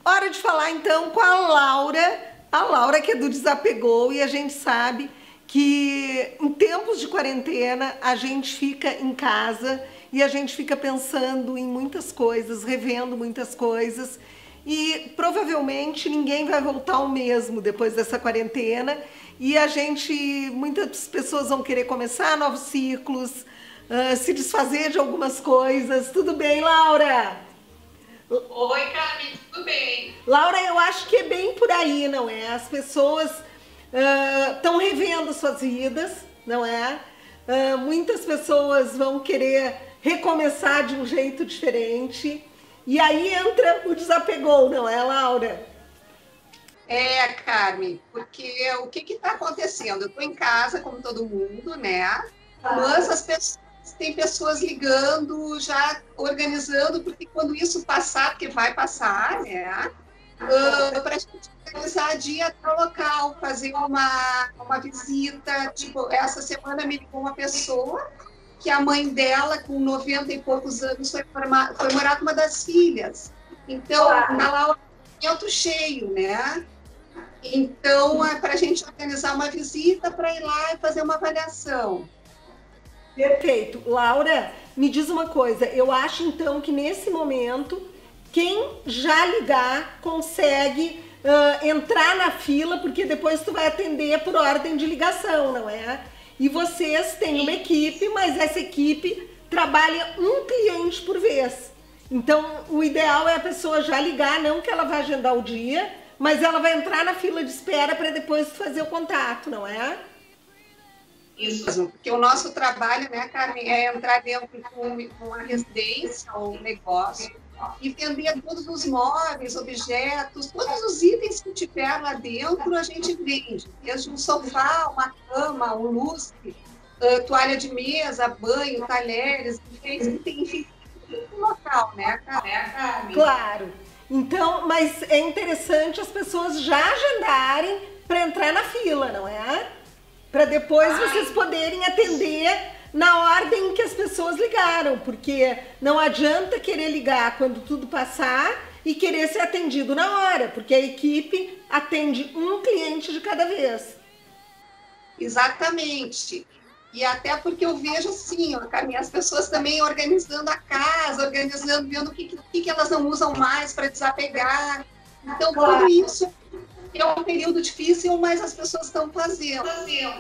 Hora de falar então com a Laura que é do Desapegou, e a gente sabe que em tempos de quarentena a gente fica em casa e a gente fica pensando em muitas coisas, revendo muitas coisas, e provavelmente ninguém vai voltar ao mesmo depois dessa quarentena, e muitas pessoas vão querer começar novos ciclos, se desfazer de algumas coisas. Tudo bem, Laura? Oi, Carmen, tudo bem? Laura, eu acho que é bem por aí, não é? As pessoas estão revendo suas vidas, não é? Muitas pessoas vão querer recomeçar de um jeito diferente. E aí entra o Desapegou, não é, Laura? É, Carmen, porque o que está acontecendo? Eu estou em casa, como todo mundo, né? Mas tem pessoas ligando, já organizando, porque quando isso passar, porque vai passar, né? Para a gente organizar dia para o local, fazer uma visita. Tipo, essa semana me ligou uma pessoa que a mãe dela, com 90 e poucos anos, foi morar com uma das filhas. Então, tá lá o apartamento cheio, né? Então, é para a gente organizar uma visita para ir lá e fazer uma avaliação. Perfeito. Laura, me diz uma coisa. Eu acho, então, que nesse momento, quem já ligar consegue entrar na fila, porque depois tu vai atender por ordem de ligação, não é? E vocês têm uma equipe, mas essa equipe trabalha um cliente por vez. Então, o ideal é a pessoa já ligar, não que ela vai agendar o dia, mas ela vai entrar na fila de espera para depois fazer o contato, não é? Isso mesmo, porque o nosso trabalho, né, Carmen, é entrar dentro de uma residência ou um negócio e vender todos os móveis, objetos, todos os itens que tiver lá dentro, a gente vende. Desde um sofá, uma cama, um lustre, toalha de mesa, banho, talheres, enfim, no local, né, Carmen? Claro. Então, mas é interessante as pessoas já agendarem para entrar na fila, não é? Para depois vocês poderem atender na ordem que as pessoas ligaram, porque não adianta querer ligar quando tudo passar e querer ser atendido na hora, porque a equipe atende um cliente de cada vez. Exatamente. E até porque eu vejo assim, ó, Carmen, as pessoas também organizando a casa, vendo o que elas não usam mais para desapegar. Então, tudo isso é um período difícil, mas as pessoas estão fazendo.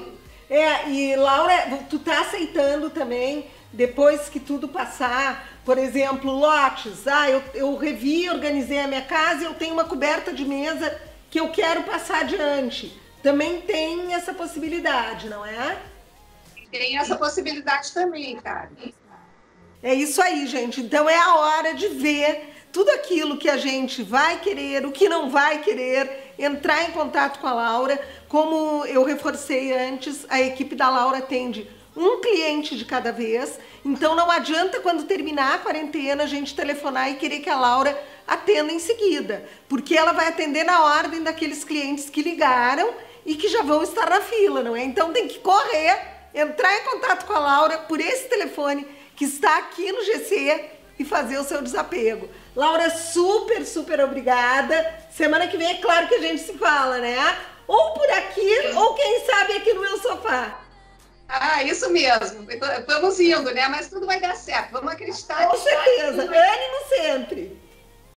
E Laura, tu tá aceitando também, depois que tudo passar, por exemplo, lotes. Eu revi, organizei a minha casa e eu tenho uma coberta de mesa que eu quero passar adiante. Também tem essa possibilidade, não é? Tem essa possibilidade também, cara. É isso aí, gente. Então é a hora de ver tudo aquilo que a gente vai querer, o que não vai querer, entrar em contato com a Laura. Como eu reforcei antes, a equipe da Laura atende um cliente de cada vez. Então não adianta, quando terminar a quarentena, a gente telefonar e querer que a Laura atenda em seguida, porque ela vai atender na ordem daqueles clientes que ligaram e que já vão estar na fila, não é? Então tem que correr, entrar em contato com a Laura por esse telefone que está aqui no GC e fazer o seu desapego. Laura, super, super obrigada. Semana que vem é claro que a gente se fala, né? Ou por aqui, ou quem sabe aqui no meu sofá. Isso mesmo. Vamos indo, né? Mas tudo vai dar certo. Vamos acreditar. Com certeza. Ânimo sempre.